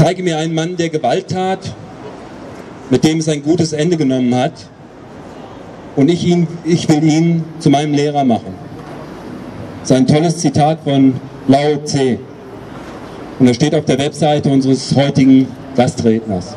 Zeige mir einen Mann, der Gewalttat, mit dem es ein gutes Ende genommen hat, und ich will ihn zu meinem Lehrer machen. Das ist ein tolles Zitat von Lao Tse. Und das steht auf der Webseite unseres heutigen Gastredners.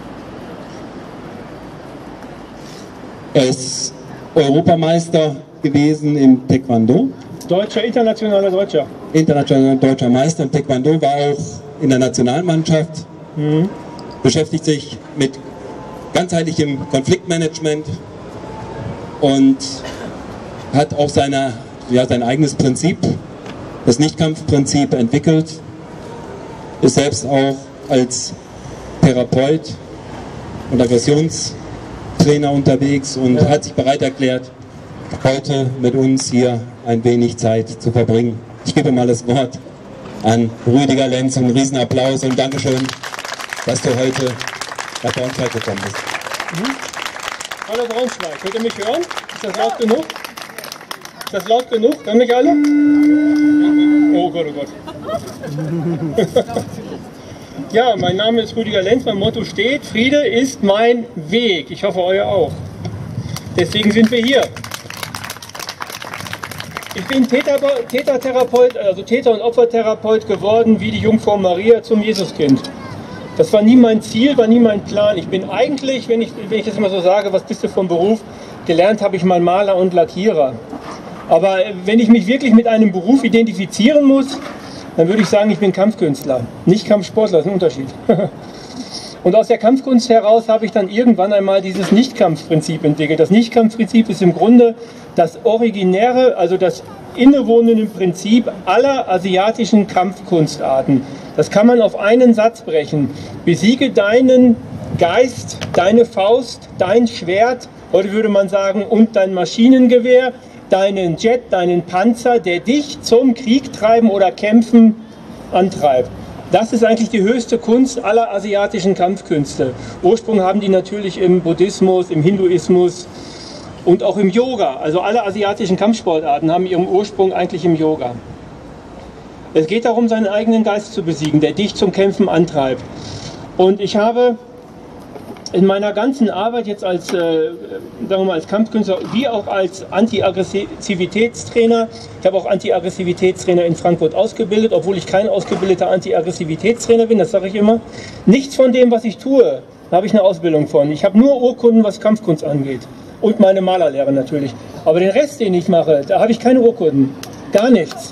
Er ist Europameister gewesen im Taekwondo. Internationaler Deutscher. Internationaler deutscher Meister im Taekwondo, war auch in der Nationalmannschaft, beschäftigt sich mit ganzheitlichem Konfliktmanagement und hat auch sein eigenes Prinzip, das Nichtkampfprinzip, entwickelt, ist selbst auch als Therapeut und Aggressionstrainer unterwegs und hat sich bereit erklärt, heute mit uns hier ein wenig Zeit zu verbringen. Ich gebe mal das Wort an Rüdiger Lenz und einen Riesenapplaus und Dankeschön, dass du heute nach Braunschweig gekommen bist. Hallo Braunschweig, könnt ihr mich hören? Ist das laut genug? Ist das laut genug? Hören mich alle? Oh Gott, oh Gott. Ja, mein Name ist Rüdiger Lenz, mein Motto steht: Friede ist mein Weg. Ich hoffe, euer auch. Deswegen sind wir hier. Ich bin Tätertherapeut, also Täter- und Opfertherapeut geworden, wie die Jungfrau Maria zum Jesuskind. Das war nie mein Ziel, war nie mein Plan. Ich bin eigentlich, wenn ich das immer so sage, was bist du vom Beruf? Gelernt habe ich mal Maler und Lackierer. Aber wenn ich mich wirklich mit einem Beruf identifizieren muss, dann würde ich sagen, ich bin Kampfkünstler, nicht Kampfsportler, das ist ein Unterschied. Und aus der Kampfkunst heraus habe ich dann irgendwann einmal dieses Nichtkampfprinzip entwickelt. Das Nichtkampfprinzip ist im Grunde das originäre, also das innewohnende Prinzip aller asiatischen Kampfkunstarten. Das kann man auf einen Satz brechen: Besiege deinen Geist, deine Faust, dein Schwert, heute würde man sagen, und dein Maschinengewehr, deinen Jet, deinen Panzer, der dich zum Krieg treiben oder kämpfen antreibt. Das ist eigentlich die höchste Kunst aller asiatischen Kampfkünste. Ursprung haben die natürlich im Buddhismus, im Hinduismus und auch im Yoga. Also alle asiatischen Kampfsportarten haben ihren Ursprung eigentlich im Yoga. Es geht darum, seinen eigenen Geist zu besiegen, der dich zum Kämpfen antreibt. Und ich habe in meiner ganzen Arbeit jetzt als, sagen wir mal, als Kampfkünstler wie auch als Anti-Aggressivitätstrainer, ich habe auch Anti-Aggressivitätstrainer in Frankfurt ausgebildet, obwohl ich kein ausgebildeter Anti-Aggressivitätstrainer bin, das sage ich immer. Nichts von dem, was ich tue, da habe ich eine Ausbildung von. Ich habe nur Urkunden, was Kampfkunst angeht. Und meine Malerlehre natürlich. Aber den Rest, den ich mache, da habe ich keine Urkunden. Gar nichts.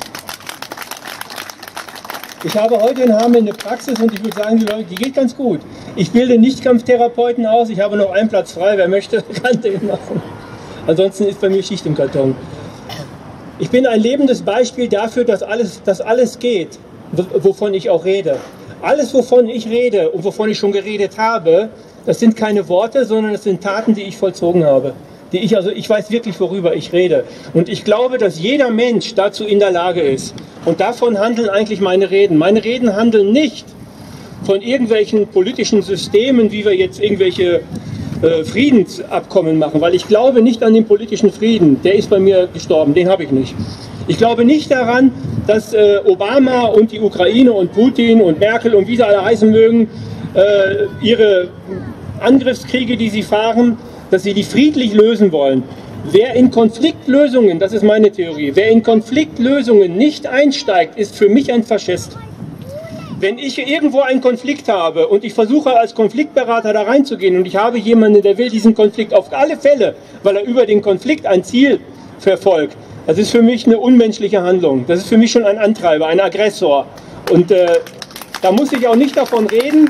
Ich habe heute in Hameln eine Praxis und ich würde sagen, die geht ganz gut. Ich bilde Nichtkampftherapeuten aus, ich habe noch einen Platz frei, wer möchte, kann den machen. Ansonsten ist bei mir Schicht im Karton. Ich bin ein lebendes Beispiel dafür, dass alles geht, wovon ich auch rede. Alles, wovon ich rede und wovon ich schon geredet habe, das sind keine Worte, sondern das sind Taten, die ich vollzogen habe. Ich weiß wirklich, worüber ich rede. Und ich glaube, dass jeder Mensch dazu in der Lage ist. Und davon handeln eigentlich meine Reden. Meine Reden handeln nicht von irgendwelchen politischen Systemen, wie wir jetzt irgendwelche Friedensabkommen machen, weil ich glaube nicht an den politischen Frieden. Der ist bei mir gestorben, den habe ich nicht. Ich glaube nicht daran, dass Obama und die Ukraine und Putin und Merkel und wie sie alle heißen mögen, ihre Angriffskriege, die sie fahren, dass sie die friedlich lösen wollen. Wer in Konfliktlösungen, das ist meine Theorie, wer in Konfliktlösungen nicht einsteigt, ist für mich ein Faschist. Wenn ich irgendwo einen Konflikt habe und ich versuche als Konfliktberater da reinzugehen und ich habe jemanden, der will diesen Konflikt auf alle Fälle, weil er über den Konflikt ein Ziel verfolgt, das ist für mich eine unmenschliche Handlung. Das ist für mich schon ein Antreiber, ein Aggressor. Und da muss ich auch nicht davon reden.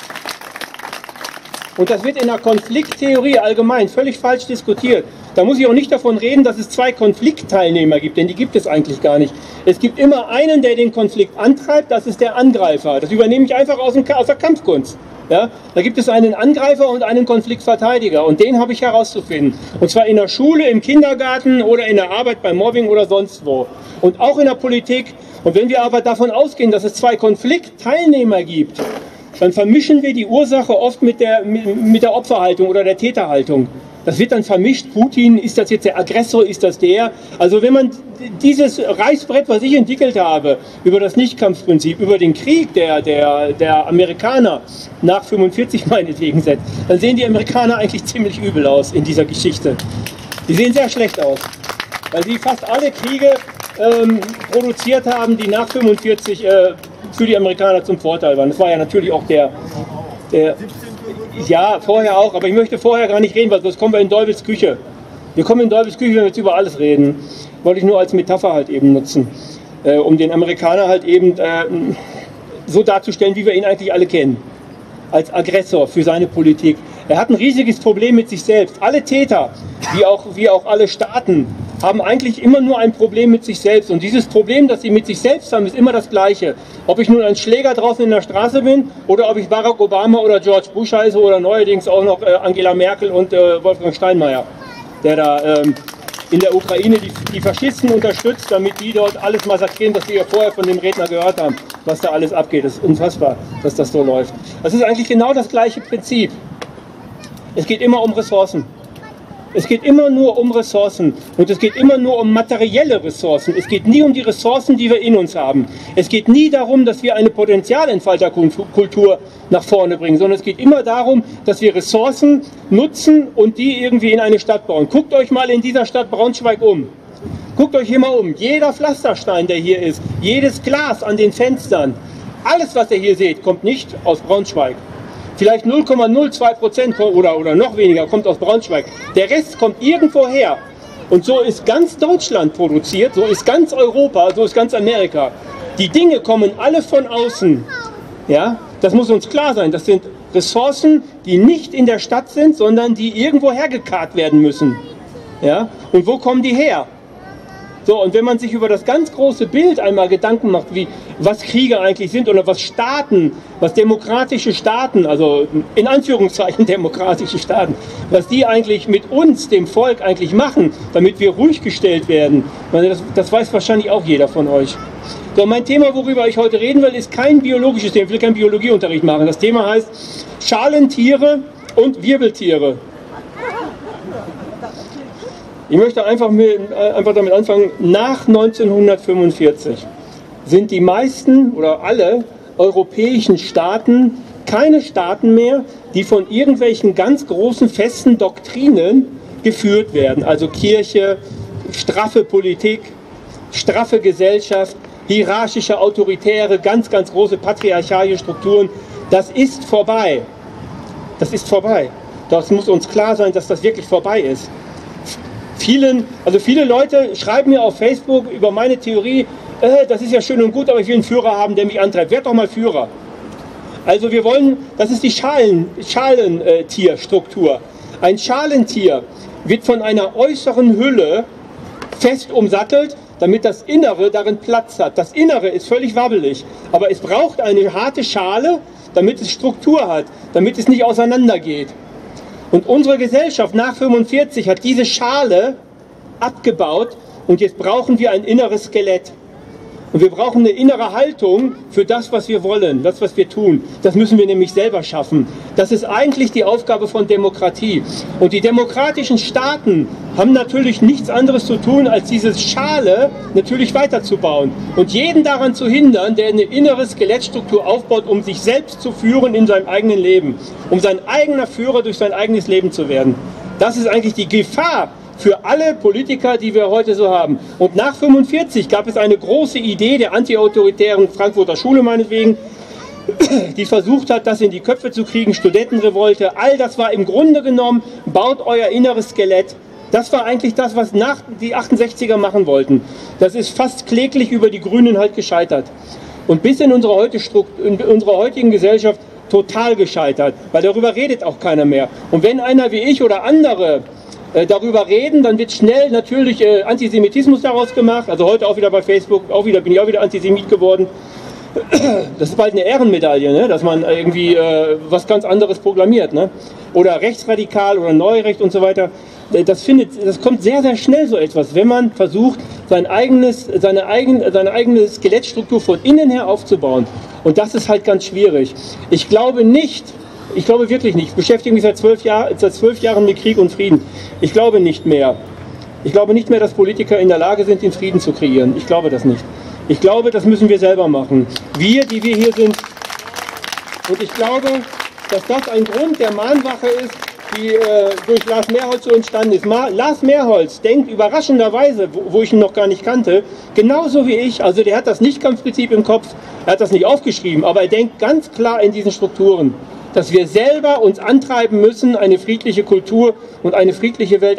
Und das wird in der Konflikttheorie allgemein völlig falsch diskutiert. Da muss ich auch nicht davon reden, dass es zwei Konfliktteilnehmer gibt, denn die gibt es eigentlich gar nicht. Es gibt immer einen, der den Konflikt antreibt, das ist der Angreifer. Das übernehme ich einfach aus der Kampfkunst. Ja? Da gibt es einen Angreifer und einen Konfliktverteidiger und den habe ich herauszufinden. Und zwar in der Schule, im Kindergarten oder in der Arbeit beim Mobbing oder sonst wo. Und auch in der Politik. Und wenn wir aber davon ausgehen, dass es zwei Konfliktteilnehmer gibt, dann vermischen wir die Ursache oft mit der Opferhaltung oder der Täterhaltung. Das wird dann vermischt, Putin, ist das jetzt der Aggressor, ist das der? Also wenn man dieses Reißbrett, was ich entwickelt habe, über das Nichtkampfprinzip, über den Krieg der Amerikaner nach 45 meinetwegen setzt, dann sehen die Amerikaner eigentlich ziemlich übel aus in dieser Geschichte. Die sehen sehr schlecht aus, weil sie fast alle Kriege produziert haben, die nach 45 für die Amerikaner zum Vorteil waren. Das war ja natürlich auch der ja, vorher auch, aber ich möchte vorher gar nicht reden, weil sonst kommen wir in Teufels Küche. Wir kommen in Teufels Küche, wenn wir jetzt über alles reden. Wollte ich nur als Metapher halt eben nutzen, um den Amerikaner halt eben so darzustellen, wie wir ihn eigentlich alle kennen. Als Aggressor für seine Politik. Er hat ein riesiges Problem mit sich selbst. Alle Täter, wie auch alle Staaten, haben eigentlich immer nur ein Problem mit sich selbst. Und dieses Problem, das sie mit sich selbst haben, ist immer das gleiche. Ob ich nun ein Schläger draußen in der Straße bin oder ob ich Barack Obama oder George Bush heiße oder neuerdings auch noch Angela Merkel und Wolfgang Steinmeier, der da in der Ukraine die Faschisten unterstützt, damit die dort alles massakrieren, was wir ja vorher von dem Redner gehört haben, was da alles abgeht. Das ist unfassbar, dass das so läuft. Das ist eigentlich genau das gleiche Prinzip. Es geht immer um Ressourcen. Es geht immer nur um Ressourcen und es geht immer nur um materielle Ressourcen. Es geht nie um die Ressourcen, die wir in uns haben. Es geht nie darum, dass wir eine Potenzialentfalterkultur nach vorne bringen, sondern es geht immer darum, dass wir Ressourcen nutzen und die irgendwie in eine Stadt bauen. Guckt euch mal in dieser Stadt Braunschweig um. Guckt euch hier mal um. Jeder Pflasterstein, der hier ist, jedes Glas an den Fenstern, alles, was ihr hier seht, kommt nicht aus Braunschweig. Vielleicht 0,02% oder noch weniger kommt aus Braunschweig. Der Rest kommt irgendwo her. Und so ist ganz Deutschland produziert, so ist ganz Europa, so ist ganz Amerika. Die Dinge kommen alle von außen. Ja? Das muss uns klar sein. Das sind Ressourcen, die nicht in der Stadt sind, sondern die irgendwo hergekarrt werden müssen. Ja? Und wo kommen die her? So, und wenn man sich über das ganz große Bild einmal Gedanken macht, wie, was Kriege eigentlich sind oder was Staaten, was demokratische Staaten, also in Anführungszeichen demokratische Staaten, was die eigentlich mit uns, dem Volk, eigentlich machen, damit wir ruhig gestellt werden, das weiß wahrscheinlich auch jeder von euch. So, mein Thema, worüber ich heute reden will, ist kein biologisches Thema, ich will keinen Biologieunterricht machen. Das Thema heißt Schalentiere und Wirbeltiere. Ich möchte einfach damit anfangen, nach 1945 sind die meisten oder alle europäischen Staaten keine Staaten mehr, die von irgendwelchen ganz großen festen Doktrinen geführt werden. Also Kirche, straffe Politik, straffe Gesellschaft, hierarchische, autoritäre, ganz große patriarchalische Strukturen. Das ist vorbei. Das ist vorbei. Das muss uns klar sein, dass das wirklich vorbei ist. Viele Leute schreiben mir auf Facebook über meine Theorie, das ist ja schön und gut, aber ich will einen Führer haben, der mich antreibt. Werd doch mal Führer. Also wir wollen, das ist die Schalentierstruktur. Ein Schalentier wird von einer äußeren Hülle fest umsattelt, damit das Innere darin Platz hat. Das Innere ist völlig wabbelig, aber es braucht eine harte Schale, damit es Struktur hat, damit es nicht auseinandergeht. Und unsere Gesellschaft nach 45 hat diese Schale abgebaut und jetzt brauchen wir ein inneres Skelett. Und wir brauchen eine innere Haltung für das, was wir wollen, das, was wir tun. Das müssen wir nämlich selber schaffen. Das ist eigentlich die Aufgabe von Demokratie. Und die demokratischen Staaten haben natürlich nichts anderes zu tun, als diese Schale natürlich weiterzubauen. Und jeden daran zu hindern, der eine innere Skelettstruktur aufbaut, um sich selbst zu führen in seinem eigenen Leben. Um sein eigener Führer durch sein eigenes Leben zu werden. Das ist eigentlich die Gefahr für alle Politiker, die wir heute so haben. Und nach 45 gab es eine große Idee der antiautoritären Frankfurter Schule meinetwegen, die versucht hat, das in die Köpfe zu kriegen, Studentenrevolte, all das war im Grunde genommen, baut euer inneres Skelett. Das war eigentlich das, was nach die 68er machen wollten. Das ist fast kläglich über die Grünen halt gescheitert. Und bis in unserer heutigen Gesellschaft total gescheitert, weil darüber redet auch keiner mehr. Und wenn einer wie ich oder andere darüber reden, dann wird schnell natürlich Antisemitismus daraus gemacht. Also heute auch wieder bei Facebook, bin ich auch wieder Antisemit geworden. Das ist bald eine Ehrenmedaille, ne? Dass man irgendwie was ganz anderes proklamiert. Ne? Oder rechtsradikal oder Neurecht und so weiter. Das kommt sehr, sehr schnell so etwas, wenn man versucht, seine eigene Skelettstruktur von innen her aufzubauen. Und das ist halt ganz schwierig. Ich glaube nicht, Ich glaube wirklich nicht. Ich beschäftige mich seit 12 Jahren mit Krieg und Frieden. Ich glaube nicht mehr. Ich glaube nicht mehr, dass Politiker in der Lage sind, den Frieden zu kreieren. Ich glaube das nicht. Ich glaube, das müssen wir selber machen. Wir, die wir hier sind. Und ich glaube, dass das ein Grund der Mahnwache ist, die durch Lars Mehrholz so entstanden ist. Lars Mehrholz denkt überraschenderweise, wo ich ihn noch gar nicht kannte, genauso wie ich. Also der hat das Nichtkampfprinzip im Kopf, er hat das nicht aufgeschrieben, aber er denkt ganz klar in diesen Strukturen, dass wir selber uns antreiben müssen, eine friedliche Kultur und eine friedliche Welt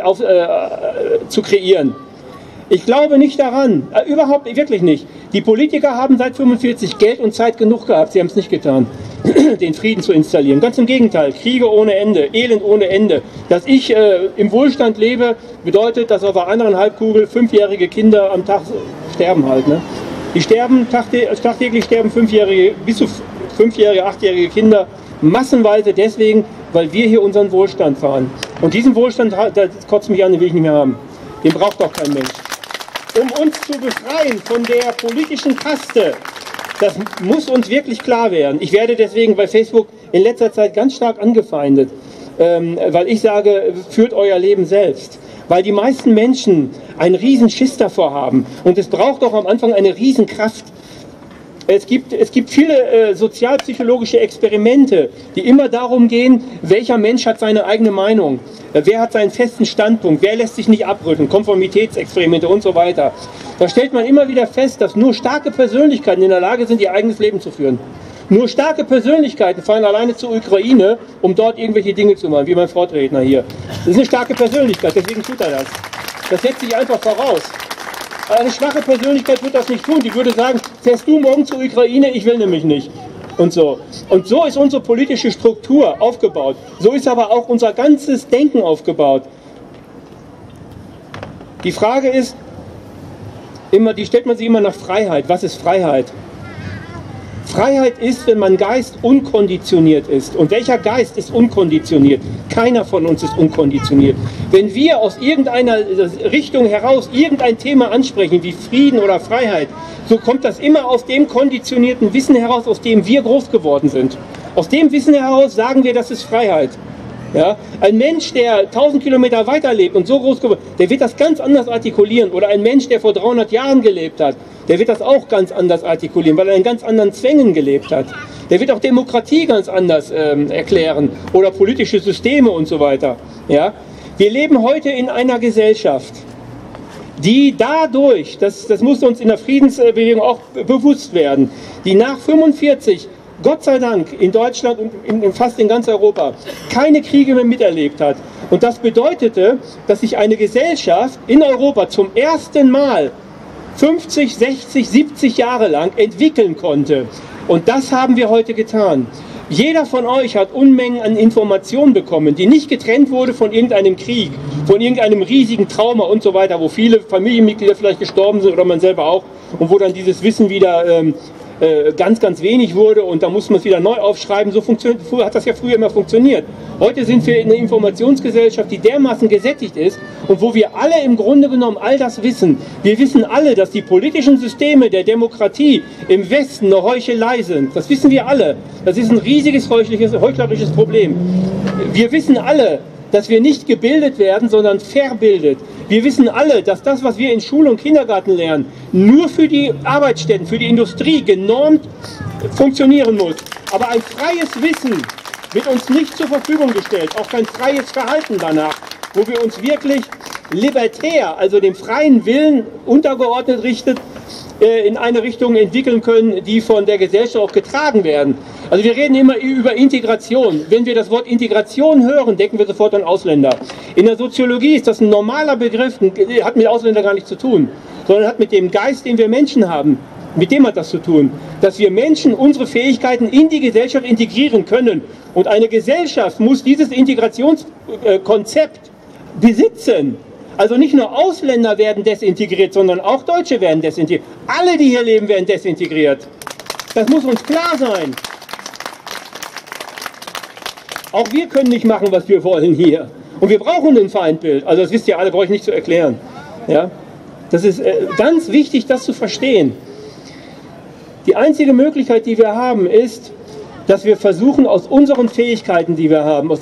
zu kreieren. Ich glaube nicht daran, überhaupt wirklich nicht. Die Politiker haben seit 1945 Geld und Zeit genug gehabt, sie haben es nicht getan, den Frieden zu installieren. Ganz im Gegenteil, Kriege ohne Ende, Elend ohne Ende. Dass ich im Wohlstand lebe, bedeutet, dass auf der anderen Halbkugel 5-jährige Kinder am Tag sterben halt. Ne? Die sterben, tagtäglich sterben 5-jährige, bis zu 5-jährige, 8-jährige Kinder massenweise deswegen, weil wir hier unseren Wohlstand fahren. Und diesen Wohlstand, das kotzt mich an, den will ich nicht mehr haben. Den braucht doch kein Mensch. Um uns zu befreien von der politischen Kaste, das muss uns wirklich klar werden. Ich werde deswegen bei Facebook in letzter Zeit ganz stark angefeindet, weil ich sage, führt euer Leben selbst. Weil die meisten Menschen einen riesen Schiss davor haben. Und es braucht doch am Anfang eine Riesenkraft. Es gibt viele sozialpsychologische Experimente, die immer darum gehen, welcher Mensch hat seine eigene Meinung, wer hat seinen festen Standpunkt, wer lässt sich nicht abrütteln, Konformitätsexperimente und so weiter. Da stellt man immer wieder fest, dass nur starke Persönlichkeiten in der Lage sind, ihr eigenes Leben zu führen. Nur starke Persönlichkeiten fahren alleine zur Ukraine, um dort irgendwelche Dinge zu machen, wie mein Vorredner hier. Das ist eine starke Persönlichkeit, deswegen tut er das. Das setzt sich einfach voraus. Eine schwache Persönlichkeit wird das nicht tun. Die würde sagen, fährst du morgen zur Ukraine, ich will nämlich nicht. Und so. Und so ist unsere politische Struktur aufgebaut. So ist aber auch unser ganzes Denken aufgebaut. Die Frage ist, die stellt man sich immer nach Freiheit. Was ist Freiheit? Freiheit ist, wenn mein Geist unkonditioniert ist. Und welcher Geist ist unkonditioniert? Keiner von uns ist unkonditioniert. Wenn wir aus irgendeiner Richtung heraus irgendein Thema ansprechen, wie Frieden oder Freiheit, so kommt das immer aus dem konditionierten Wissen heraus, aus dem wir groß geworden sind. Aus dem Wissen heraus sagen wir, das ist Freiheit. Ja? Ein Mensch, der 1000 Kilometer weiterlebt und so groß geworden ist, der wird das ganz anders artikulieren. Oder ein Mensch, der vor 300 Jahren gelebt hat, der wird das auch ganz anders artikulieren, weil er in ganz anderen Zwängen gelebt hat. Der wird auch Demokratie ganz anders erklären oder politische Systeme und so weiter. Ja? Wir leben heute in einer Gesellschaft, die dadurch, das muss uns in der Friedensbewegung auch bewusst werden, die nach 1945 Gott sei Dank in Deutschland und fast in ganz Europa keine Kriege mehr miterlebt hat. Und das bedeutete, dass sich eine Gesellschaft in Europa zum ersten Mal 50, 60, 70 Jahre lang entwickeln konnte. Und das haben wir heute getan. Jeder von euch hat Unmengen an Informationen bekommen, die nicht getrennt wurde von irgendeinem Krieg, von irgendeinem riesigen Trauma und so weiter, wo viele Familienmitglieder vielleicht gestorben sind oder man selber auch, und wo dann dieses Wissen wieder ganz, ganz wenig wurde und da muss man es wieder neu aufschreiben. So hat das ja früher immer funktioniert. Heute sind wir in einer Informationsgesellschaft, die dermaßen gesättigt ist und wo wir alle im Grunde genommen all das wissen. Wir wissen alle, dass die politischen Systeme der Demokratie im Westen eine Heuchelei sind. Das wissen wir alle. Das ist ein riesiges heuchlerisches Problem. Wir wissen alle, dass wir nicht gebildet werden, sondern verbildet. Wir wissen alle, dass das, was wir in Schule und Kindergarten lernen, nur für die Arbeitsstätten, für die Industrie genormt funktionieren muss. Aber ein freies Wissen wird uns nicht zur Verfügung gestellt, auch kein freies Verhalten danach, wo wir uns wirklich libertär, also dem freien Willen untergeordnet richtet, in eine Richtung entwickeln können, die von der Gesellschaft auch getragen werden. Also wir reden immer über Integration. Wenn wir das Wort Integration hören, denken wir sofort an Ausländer. In der Soziologie ist das ein normaler Begriff, hat mit Ausländern gar nichts zu tun, sondern hat mit dem Geist, den wir Menschen haben, mit dem hat das zu tun, dass wir Menschen unsere Fähigkeiten in die Gesellschaft integrieren können. Und eine Gesellschaft muss dieses Integrationskonzept besitzen. Also nicht nur Ausländer werden desintegriert, sondern auch Deutsche werden desintegriert. Alle, die hier leben, werden desintegriert. Das muss uns klar sein. Auch wir können nicht machen, was wir wollen hier. Und wir brauchen ein Feindbild. Also das wisst ihr alle, brauche ich nicht zu erklären. Ja? Das ist ganz wichtig, das zu verstehen. Die einzige Möglichkeit, die wir haben, ist, dass wir versuchen, aus unseren Fähigkeiten, die wir haben,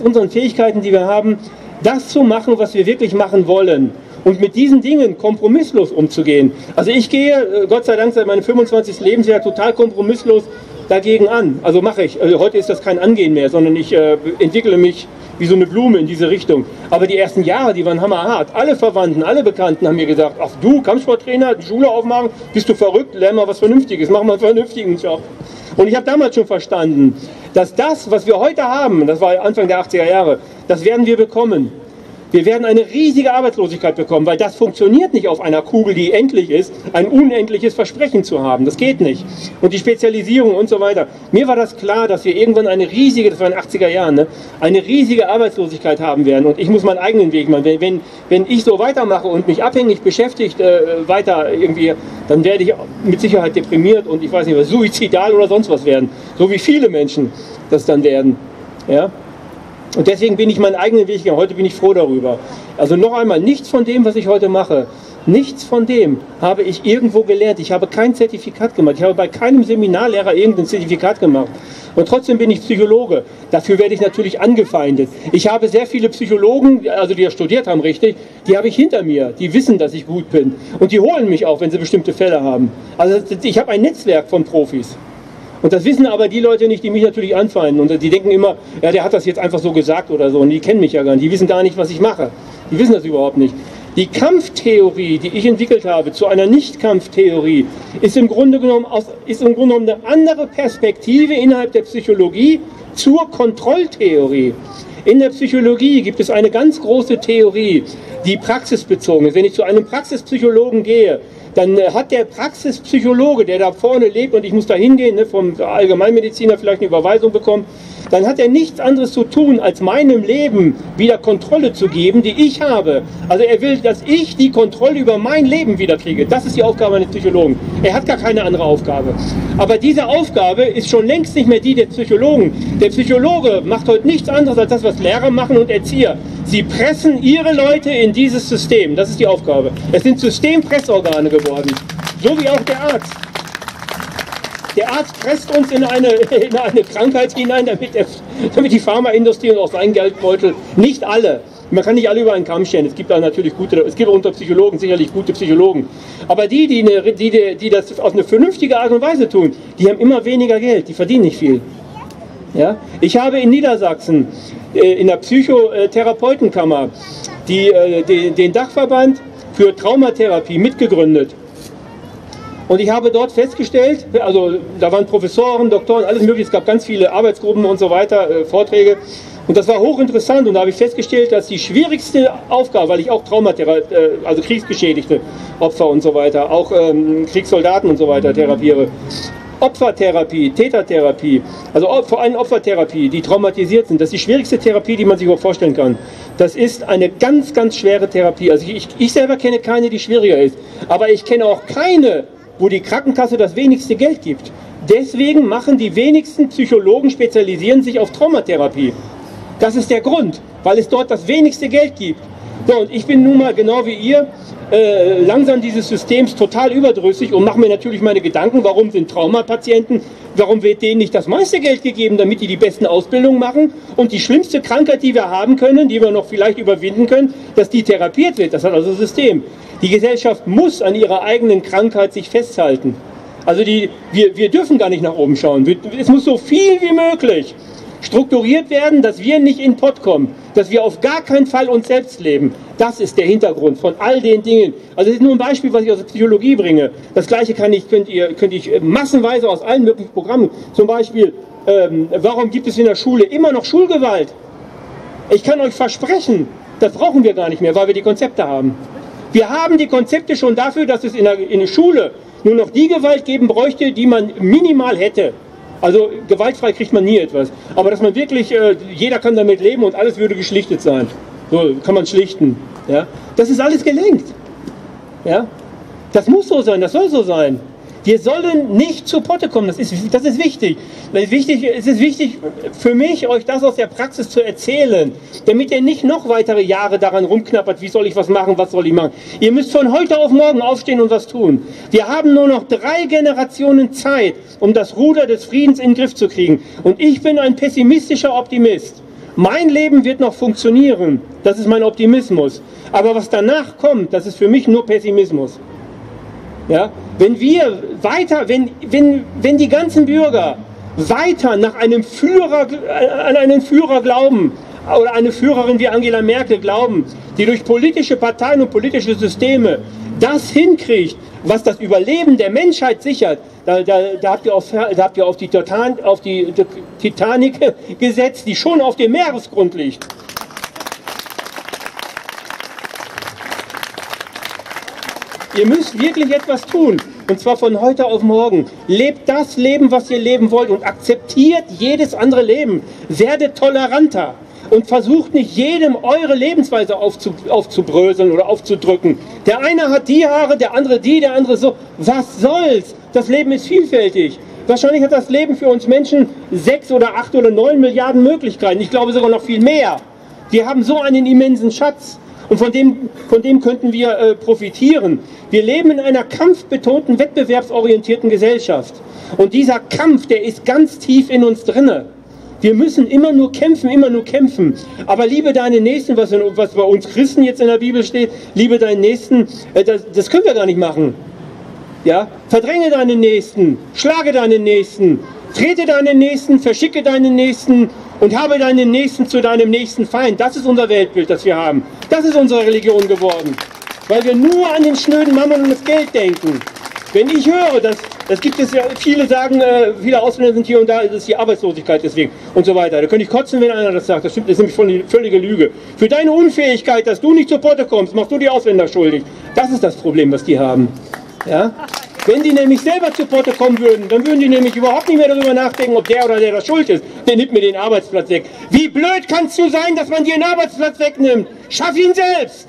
das zu machen, was wir wirklich machen wollen. Und mit diesen Dingen kompromisslos umzugehen. Also ich gehe, Gott sei Dank, seit meinem 25. Lebensjahr total kompromisslos dagegen an. Also mache ich. Also heute ist das kein Angehen mehr, sondern ich entwickle mich wie so eine Blume in diese Richtung. Aber die ersten Jahre, die waren hammerhart. Alle Verwandten, alle Bekannten haben mir gesagt, ach du, Kampfsporttrainer, die Schule aufmachen, bist du verrückt, lern mal was Vernünftiges, mach mal einen vernünftigen Job. Und ich habe damals schon verstanden, dass das, was wir heute haben, das war Anfang der 80er Jahre, das werden wir bekommen. Wir werden eine riesige Arbeitslosigkeit bekommen, weil das funktioniert nicht auf einer Kugel, die endlich ist, ein unendliches Versprechen zu haben. Das geht nicht. Und die Spezialisierung und so weiter. Mir war das klar, dass wir irgendwann eine riesige, das war in den 80er Jahren, ne, eine riesige Arbeitslosigkeit haben werden. Und ich muss meinen eigenen Weg machen. Wenn ich so weitermache und mich abhängig beschäftigt weiter irgendwie, dann werde ich mit Sicherheit deprimiert und ich weiß nicht was, suizidal oder sonst was werden. So wie viele Menschen das dann werden. Ja? Und deswegen bin ich meinen eigenen Weg gegangen. Heute bin ich froh darüber. Also noch einmal, nichts von dem, was ich heute mache, nichts von dem habe ich irgendwo gelernt. Ich habe kein Zertifikat gemacht. Ich habe bei keinem Seminarlehrer irgendein Zertifikat gemacht. Und trotzdem bin ich Psychologe. Dafür werde ich natürlich angefeindet. Ich habe sehr viele Psychologen, also die ja studiert haben richtig, die habe ich hinter mir. Die wissen, dass ich gut bin. Und die holen mich auch, wenn sie bestimmte Fälle haben. Also ich habe ein Netzwerk von Profis. Und das wissen aber die Leute nicht, die mich natürlich anfeinden. Und die denken immer, ja, der hat das jetzt einfach so gesagt oder so. Und die kennen mich ja gar nicht. Die wissen gar nicht, was ich mache. Die wissen das überhaupt nicht. Die Kampftheorie, die ich entwickelt habe, zu einer Nicht-Kampftheorie, ist im Grunde genommen eine andere Perspektive innerhalb der Psychologie zur Kontrolltheorie. In der Psychologie gibt es eine ganz große Theorie, die praxisbezogen ist. Wenn ich zu einem Praxispsychologen gehe, dann hat der Praxispsychologe, der da vorne lebt und ich muss da hingehen, ne, vom Allgemeinmediziner vielleicht eine Überweisung bekommen, dann hat er nichts anderes zu tun, als meinem Leben wieder Kontrolle zu geben, die ich habe. Also er will, dass ich die Kontrolle über mein Leben wieder kriege. Das ist die Aufgabe eines Psychologen. Er hat gar keine andere Aufgabe. Aber diese Aufgabe ist schon längst nicht mehr die der Psychologen. Der Psychologe macht heute nichts anderes als das, was Lehrer machen und Erzieher. Sie pressen ihre Leute in dieses System. Das ist die Aufgabe. Es sind Systempressorgane geworden. So wie auch der Arzt. Der Arzt presst uns in eine Krankheit hinein, damit die Pharmaindustrie und auch sein Geldbeutel, nicht alle, man kann nicht alle über einen Kamm scheren, es gibt da natürlich es gibt unter Psychologen sicherlich gute Psychologen, aber die das auf eine vernünftige Art und Weise tun, die haben immer weniger Geld, die verdienen nicht viel. Ja? Ich habe in Niedersachsen in der Psychotherapeutenkammer den Dachverband für Traumatherapie mitgegründet. Und ich habe dort festgestellt, also da waren Professoren, Doktoren, alles mögliche, es gab ganz viele Arbeitsgruppen und so weiter, Vorträge. Und das war hochinteressant und da habe ich festgestellt, dass die schwierigste Aufgabe, weil ich auch also kriegsgeschädigte Opfer und so weiter, auch Kriegssoldaten und so weiter therapiere. Opfertherapie, Tätertherapie, also vor allem Opfertherapie, die traumatisiert sind, das ist die schwierigste Therapie, die man sich überhaupt vorstellen kann. Das ist eine ganz, ganz schwere Therapie. Also ich selber kenne keine, die schwieriger ist, aber ich kenne auch keine, wo die Krankenkasse das wenigste Geld gibt. Deswegen machen die wenigsten Psychologen, spezialisieren sich auf Traumatherapie. Das ist der Grund, weil es dort das wenigste Geld gibt. So, und ich bin nun mal, genau wie ihr, langsam dieses Systems total überdrüssig und mache mir natürlich meine Gedanken, warum sind Traumapatienten, warum wird denen nicht das meiste Geld gegeben, damit die besten Ausbildungen machen und die schlimmste Krankheit, die wir haben können, die wir noch vielleicht überwinden können, dass die therapiert wird. Das hat also das System. Die Gesellschaft muss an ihrer eigenen Krankheit sich festhalten. Also wir dürfen gar nicht nach oben schauen. Es muss so viel wie möglich strukturiert werden, dass wir nicht in den Pott kommen, dass wir auf gar keinen Fall uns selbst leben. Das ist der Hintergrund von all den Dingen. Also das ist nur ein Beispiel, was ich aus der Psychologie bringe. Das Gleiche könnt ich massenweise aus allen möglichen Programmen. Zum Beispiel, warum gibt es in der Schule immer noch Schulgewalt? Ich kann euch versprechen, das brauchen wir gar nicht mehr, weil wir die Konzepte haben. Wir haben die Konzepte schon dafür, dass es in der Schule nur noch die Gewalt geben bräuchte, die man minimal hätte. Also gewaltfrei kriegt man nie etwas. Aber dass man wirklich, jeder kann damit leben und alles würde geschlichtet sein. So kann man schlichten. Ja? Das ist alles gelenkt. Ja? Das muss so sein, das soll so sein. Wir sollen nicht zu Potte kommen, das ist wichtig. Es ist wichtig für mich, euch das aus der Praxis zu erzählen, damit ihr nicht noch weitere Jahre daran rumknappert, wie soll ich was machen, was soll ich machen. Ihr müsst von heute auf morgen aufstehen und was tun. Wir haben nur noch 3 Generationen Zeit, um das Ruder des Friedens in den Griff zu kriegen. Und ich bin ein pessimistischer Optimist. Mein Leben wird noch funktionieren, das ist mein Optimismus. Aber was danach kommt, das ist für mich nur Pessimismus. Ja? Wenn wir weiter, wenn die ganzen Bürger weiter nach einem Führer, an einen Führer glauben, oder eine Führerin wie Angela Merkel glauben, die durch politische Parteien und politische Systeme das hinkriegt, was das Überleben der Menschheit sichert, da habt ihr auf die Titanic gesetzt, die schon auf dem Meeresgrund liegt. Ihr müsst wirklich etwas tun, und zwar von heute auf morgen. Lebt das Leben, was ihr leben wollt, und akzeptiert jedes andere Leben. Werdet toleranter und versucht nicht jedem eure Lebensweise aufzubröseln oder aufzudrücken. Der eine hat die Haare, der andere die, der andere so. Was soll's? Das Leben ist vielfältig. Wahrscheinlich hat das Leben für uns Menschen 6 oder 8 oder 9 Milliarden Möglichkeiten. Ich glaube sogar noch viel mehr. Wir haben so einen immensen Schatz. Und von dem könnten wir profitieren. Wir leben in einer kampfbetonten, wettbewerbsorientierten Gesellschaft. Und dieser Kampf, der ist ganz tief in uns drinne. Wir müssen immer nur kämpfen, immer nur kämpfen. Aber liebe deinen Nächsten, was bei uns Christen jetzt in der Bibel steht, liebe deinen Nächsten, das können wir gar nicht machen. Ja? Verdränge deinen Nächsten, schlage deinen Nächsten, trete deinen Nächsten, verschicke deinen Nächsten und habe deinen Nächsten zu deinem nächsten Feind. Das ist unser Weltbild, das wir haben. Das ist unsere Religion geworden. Weil wir nur an den schnöden Mammon und das Geld denken. Wenn ich höre, das gibt es ja, viele sagen, viele Ausländer sind hier und da, ist es die Arbeitslosigkeit deswegen und so weiter. Da könnte ich kotzen, wenn einer das sagt. Das stimmt, das ist nämlich völlige Lüge. Für deine Unfähigkeit, dass du nicht zur Potte kommst, machst du die Ausländer schuldig. Das ist das Problem, was die haben. Ja? Wenn die nämlich selber zur Potte kommen würden, dann würden die nämlich überhaupt nicht mehr darüber nachdenken, ob der oder der das schuld ist. Der nimmt mir den Arbeitsplatz weg. Wie blöd kannst du sein, dass man dir einen Arbeitsplatz wegnimmt? Schaff ihn selbst!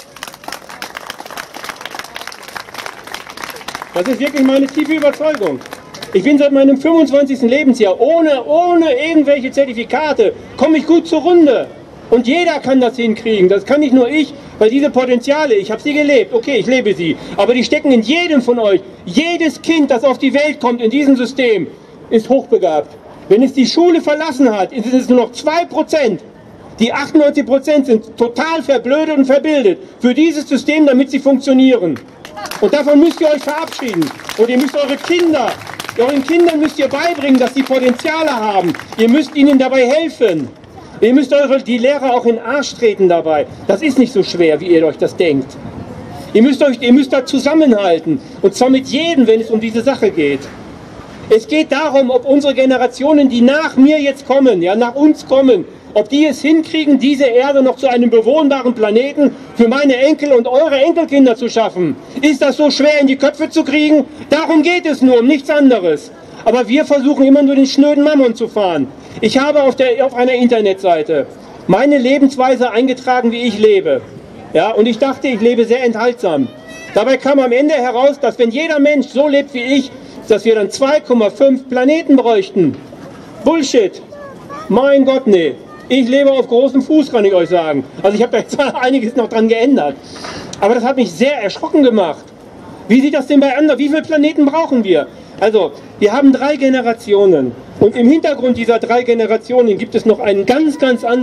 Das ist wirklich meine tiefe Überzeugung. Ich bin seit meinem 25. Lebensjahr ohne irgendwelche Zertifikate, komme ich gut zur Runde. Und jeder kann das hinkriegen, das kann nicht nur ich, weil diese Potenziale, ich habe sie gelebt, okay, ich lebe sie, aber die stecken in jedem von euch. Jedes Kind, das auf die Welt kommt in diesem System, ist hochbegabt. Wenn es die Schule verlassen hat, ist es nur noch 2%. Die 98% sind total verblödet und verbildet für dieses System, damit sie funktionieren. Und davon müsst ihr euch verabschieden. Und ihr müsst euren Kindern müsst ihr beibringen, dass sie Potenziale haben. Ihr müsst ihnen dabei helfen. Ihr müsst die Lehrer auch in den Arsch treten dabei. Das ist nicht so schwer, wie ihr euch das denkt. Ihr müsst da zusammenhalten. Und zwar mit jedem, wenn es um diese Sache geht. Es geht darum, ob unsere Generationen, die nach mir jetzt kommen, ja, nach uns kommen, ob die es hinkriegen, diese Erde noch zu einem bewohnbaren Planeten für meine Enkel und eure Enkelkinder zu schaffen. Ist das so schwer in die Köpfe zu kriegen? Darum geht es nur, um nichts anderes. Aber wir versuchen immer nur den schnöden Mammon zu fahren. Ich habe auf einer Internetseite meine Lebensweise eingetragen, wie ich lebe. Ja, und ich dachte, ich lebe sehr enthaltsam. Dabei kam am Ende heraus, dass wenn jeder Mensch so lebt wie ich, dass wir dann 2,5 Planeten bräuchten. Bullshit. Mein Gott, nee. Ich lebe auf großem Fuß, kann ich euch sagen. Also ich habe da jetzt einiges noch dran geändert. Aber das hat mich sehr erschrocken gemacht. Wie sieht das denn bei anderen? Wie viele Planeten brauchen wir? Also, wir haben 3 Generationen. Und im Hintergrund dieser 3 Generationen gibt es noch eine ganz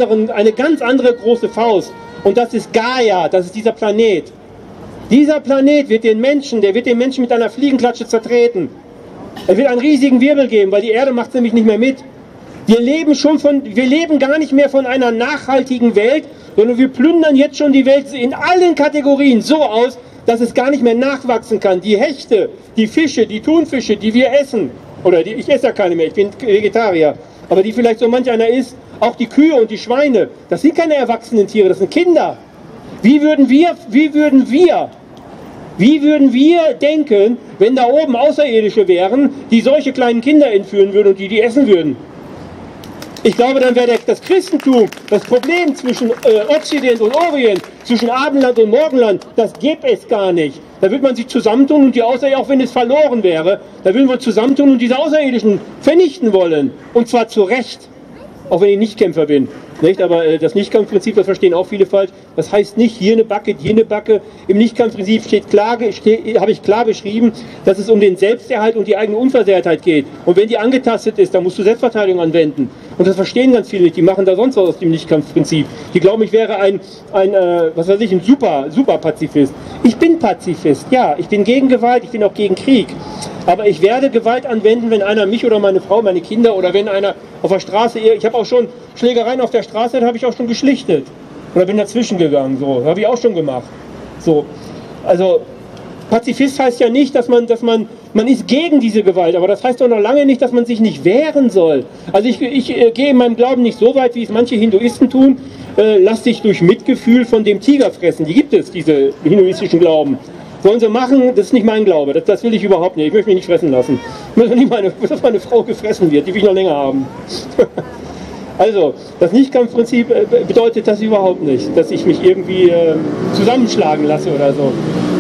andere große Faust. Und das ist Gaia, das ist dieser Planet. Dieser Planet wird den Menschen mit einer Fliegenklatsche zertreten. Es wird einen riesigen Wirbel geben, weil die Erde macht nämlich nicht mehr mit. Wir leben gar nicht mehr von einer nachhaltigen Welt, sondern wir plündern jetzt schon die Welt in allen Kategorien so aus, dass es gar nicht mehr nachwachsen kann. Die Hechte, die Fische, die Thunfische, die wir essen, oder ich esse ja keine mehr, ich bin Vegetarier, aber die vielleicht so manch einer isst, auch die Kühe und die Schweine, das sind keine erwachsenen Tiere, das sind Kinder. Wie würden wir denken, wenn da oben Außerirdische wären, die solche kleinen Kinder entführen würden und die essen würden? Ich glaube, dann wäre das Christentum, das Problem zwischen Okzident und Orient, zwischen Abendland und Morgenland, das gäbe es gar nicht. Da würde man sich zusammentun und die Außerirdischen, auch wenn es verloren wäre, da würden wir uns zusammentun und diese Außerirdischen vernichten wollen. Und zwar zu Recht. Auch wenn ich Nichtkämpfer bin. Nicht? Aber das Nichtkampfprinzip, das verstehen auch viele falsch. Das heißt nicht hier eine Backe, jene Backe. Im Nichtkampfprinzip habe ich klar beschrieben, dass es um den Selbsterhalt und die eigene Unversehrtheit geht. Und wenn die angetastet ist, dann musst du Selbstverteidigung anwenden. Und das verstehen ganz viele nicht. Die machen da sonst was aus dem Nichtkampfprinzip. Die glauben, ich wäre ein super Pazifist. Ich bin Pazifist, ja. Ich bin gegen Gewalt, ich bin auch gegen Krieg. Aber ich werde Gewalt anwenden, wenn einer mich oder meine Frau, meine Kinder oder wenn einer auf der Straße, ich habe auch schon Schlägereien auf der Straße, da habe ich auch schon geschlichtet. Oder bin dazwischen gegangen, so, habe ich auch schon gemacht. So, also Pazifist heißt ja nicht, dass man ist gegen diese Gewalt, aber das heißt doch noch lange nicht, dass man sich nicht wehren soll. Also ich gehe in meinem Glauben nicht so weit, wie es manche Hinduisten tun, lass dich durch Mitgefühl von dem Tiger fressen. Die gibt es, diese hinduistischen Glauben. Sollen sie machen, das ist nicht mein Glaube, das will ich überhaupt nicht, ich möchte mich nicht fressen lassen. Ich möchte nicht, dass meine Frau gefressen wird, die will ich noch länger haben. Also, das Nichtkampfprinzip bedeutet das überhaupt nicht, dass ich mich irgendwie zusammenschlagen lasse oder so.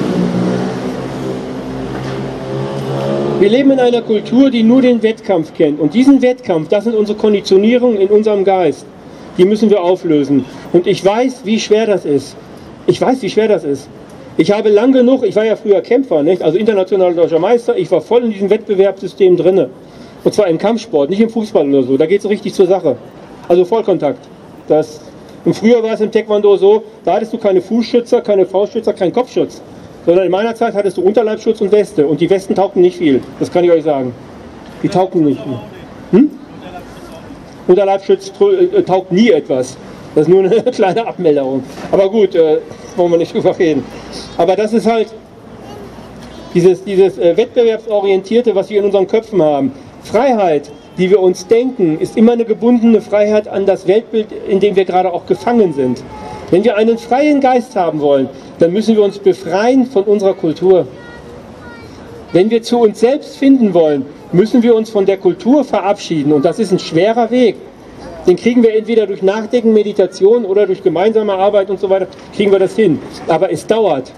Wir leben in einer Kultur, die nur den Wettkampf kennt. Und diesen Wettkampf, das sind unsere Konditionierungen in unserem Geist. Die müssen wir auflösen. Und ich weiß, wie schwer das ist. Ich weiß, wie schwer das ist. Ich habe lang genug, ich war ja früher Kämpfer, nicht? Also internationaler deutscher Meister, ich war voll in diesem Wettbewerbssystem drin. Und zwar im Kampfsport, nicht im Fußball oder so, da geht es richtig zur Sache. Also Vollkontakt. Und früher war es im Taekwondo so, da hattest du keine Fußschützer, keine Faustschützer, keinen Kopfschutz. Sondern in meiner Zeit hattest du Unterleibsschutz und Weste. Und die Westen taugten nicht viel, das kann ich euch sagen. Die taugten nicht viel. Unterleibsschutz taugt nie etwas. Das ist nur eine kleine Abmeldung. Aber gut, wollen wir nicht drüber reden. Aber das ist halt dieses Wettbewerbsorientierte, was wir in unseren Köpfen haben. Freiheit, die wir uns denken, ist immer eine gebundene Freiheit an das Weltbild, in dem wir gerade auch gefangen sind. Wenn wir einen freien Geist haben wollen, dann müssen wir uns befreien von unserer Kultur. Wenn wir zu uns selbst finden wollen, müssen wir uns von der Kultur verabschieden. Und das ist ein schwerer Weg. Den kriegen wir entweder durch Nachdenken, Meditation oder durch gemeinsame Arbeit und so weiter, kriegen wir das hin. Aber es dauert.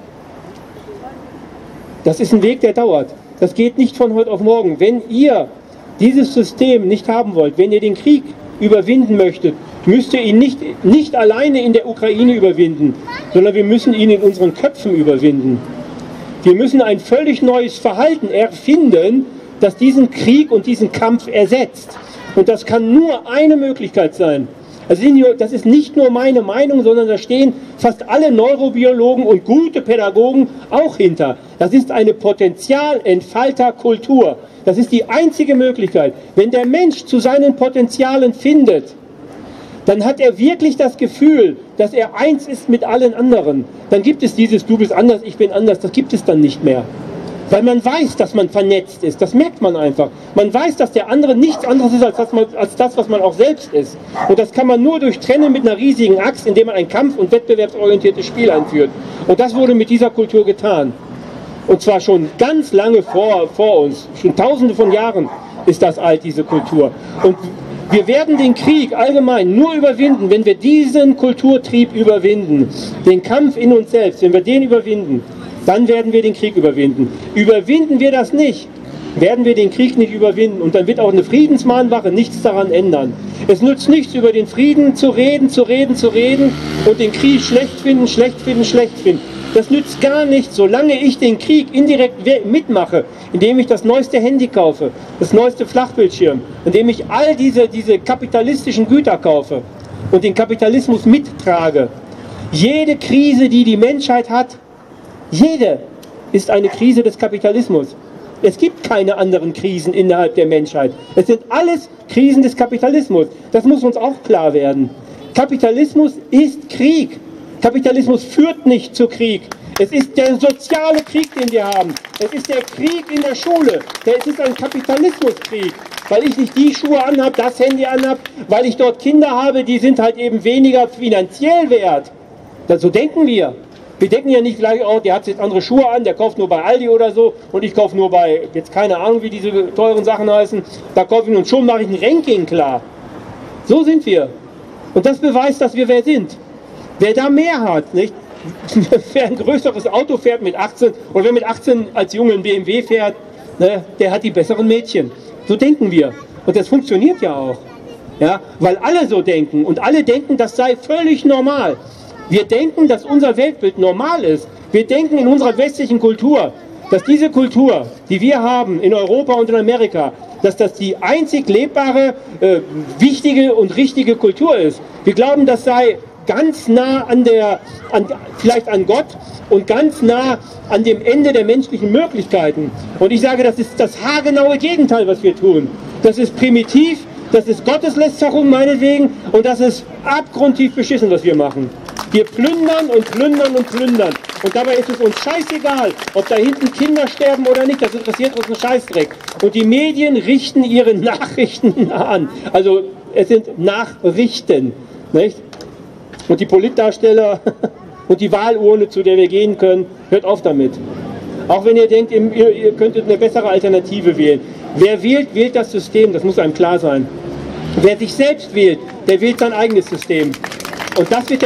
Das ist ein Weg, der dauert. Das geht nicht von heute auf morgen. Wenn ihr dieses System nicht haben wollt, wenn ihr den Krieg überwinden möchtet, müsst ihr ihn nicht alleine in der Ukraine überwinden, sondern wir müssen ihn in unseren Köpfen überwinden. Wir müssen ein völlig neues Verhalten erfinden, das diesen Krieg und diesen Kampf ersetzt. Und das kann nur eine Möglichkeit sein. Also das ist nicht nur meine Meinung, sondern da stehen fast alle Neurobiologen und gute Pädagogen auch hinter. Das ist eine Potenzialentfalterkultur. Das ist die einzige Möglichkeit. Wenn der Mensch zu seinen Potenzialen findet, dann hat er wirklich das Gefühl, dass er eins ist mit allen anderen. Dann gibt es dieses Du bist anders, ich bin anders, das gibt es dann nicht mehr. Weil man weiß, dass man vernetzt ist. Das merkt man einfach. Man weiß, dass der andere nichts anderes ist als das, was man auch selbst ist. Und das kann man nur durchtrennen mit einer riesigen Axt, indem man ein kampf- und wettbewerbsorientiertes Spiel einführt. Und das wurde mit dieser Kultur getan. Und zwar schon ganz lange vor uns. Schon tausende von Jahren ist das alt, diese Kultur. Und wir werden den Krieg allgemein nur überwinden, wenn wir diesen Kulturtrieb überwinden. Den Kampf in uns selbst, wenn wir den überwinden. Dann werden wir den Krieg überwinden. Überwinden wir das nicht, werden wir den Krieg nicht überwinden. Und dann wird auch eine Friedensmahnwache nichts daran ändern. Es nützt nichts, über den Frieden zu reden und den Krieg schlecht finden. Das nützt gar nichts, solange ich den Krieg indirekt mitmache, indem ich das neueste Handy kaufe, das neueste Flachbildschirm, indem ich all diese kapitalistischen Güter kaufe und den Kapitalismus mittrage. Jede Krise, die die Menschheit hat, jede ist eine Krise des Kapitalismus. Es gibt keine anderen Krisen innerhalb der Menschheit. Es sind alles Krisen des Kapitalismus. Das muss uns auch klar werden. Kapitalismus ist Krieg. Kapitalismus führt nicht zu Krieg. Es ist der soziale Krieg, den wir haben. Es ist der Krieg in der Schule. Es ist ein Kapitalismuskrieg. Weil ich nicht die Schuhe anhabe, das Handy anhabe, weil ich dort Kinder habe, die sind halt eben weniger finanziell wert. So denken wir. Wir denken ja nicht gleich, oh, der hat jetzt andere Schuhe an, der kauft nur bei Aldi oder so und ich kaufe nur bei, jetzt keine Ahnung, wie diese teuren Sachen heißen, da kaufe ich und schon mache ich ein Ranking klar. So sind wir. Und das beweist, dass wir wer sind. Wer da mehr hat, nicht? Wer ein größeres Auto fährt mit 18, oder wer mit 18 als Junge ein BMW fährt, ne, der hat die besseren Mädchen. So denken wir. Und das funktioniert ja auch. Ja, weil alle so denken und alle denken, das sei völlig normal. Wir denken, dass unser Weltbild normal ist. Wir denken in unserer westlichen Kultur, dass diese Kultur, die wir haben in Europa und in Amerika, dass das die einzig lebbare, wichtige und richtige Kultur ist. Wir glauben, das sei ganz nah vielleicht an Gott und ganz nah an dem Ende der menschlichen Möglichkeiten. Und ich sage, das ist das haargenaue Gegenteil, was wir tun. Das ist primitiv, das ist Gotteslästerung meinetwegen und das ist abgrundtief beschissen, was wir machen. Wir plündern und plündern und plündern. Und dabei ist es uns scheißegal, ob da hinten Kinder sterben oder nicht. Das interessiert uns einen Scheißdreck. Und die Medien richten ihre Nachrichten an. Also es sind Nachrichten. Nicht? Und die Politdarsteller und die Wahlurne, zu der wir gehen können, hört auf damit. Auch wenn ihr denkt, ihr könntet eine bessere Alternative wählen. Wer wählt, wählt das System. Das muss einem klar sein. Wer sich selbst wählt, der wählt sein eigenes System. Und das wird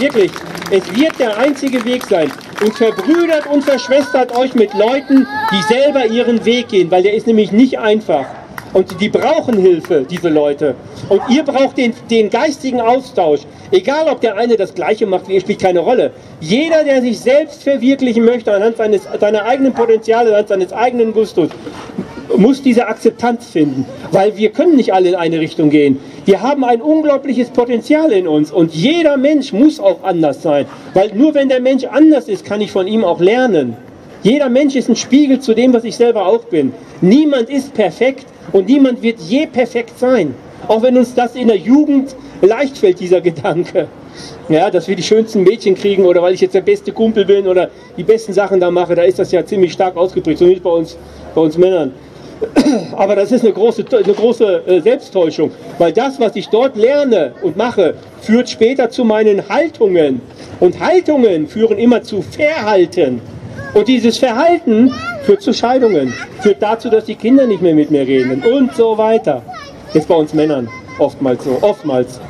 es wird der einzige Weg sein. Und verbrüdert und verschwestert euch mit Leuten, die selber ihren Weg gehen, weil der ist nämlich nicht einfach. Und die brauchen Hilfe, diese Leute. Und ihr braucht den geistigen Austausch. Egal, ob der eine das Gleiche macht wie ihr, spielt keine Rolle. Jeder, der sich selbst verwirklichen möchte, anhand seiner eigenen Potenziale, anhand seines eigenen Gustus, muss diese Akzeptanz finden. Weil wir können nicht alle in eine Richtung gehen. Wir haben ein unglaubliches Potenzial in uns. Und jeder Mensch muss auch anders sein. Weil nur wenn der Mensch anders ist, kann ich von ihm auch lernen. Jeder Mensch ist ein Spiegel zu dem, was ich selber auch bin. Niemand ist perfekt. Und niemand wird je perfekt sein. Auch wenn uns das in der Jugend leicht fällt, dieser Gedanke. Ja, dass wir die schönsten Mädchen kriegen oder weil ich jetzt der beste Kumpel bin oder die besten Sachen da mache, da ist das ja ziemlich stark ausgeprägt, zumindest bei uns Männern. Aber das ist eine große Selbsttäuschung, weil das, was ich dort lerne und mache, führt später zu meinen Haltungen. Und Haltungen führen immer zu Verhalten. Und dieses Verhalten führt zu Scheidungen, führt dazu, dass die Kinder nicht mehr mit mir reden und so weiter. Ist bei uns Männern oftmals so, oftmals.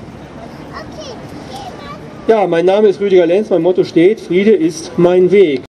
Ja, mein Name ist Rüdiger Lenz, mein Motto steht, Friede ist mein Weg.